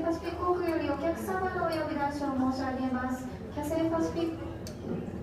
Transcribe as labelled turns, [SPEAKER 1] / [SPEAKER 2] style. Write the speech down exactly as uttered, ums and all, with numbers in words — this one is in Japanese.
[SPEAKER 1] パシフィック航空よりお客様のお呼び出しを申し上げます。キャセイパシフィック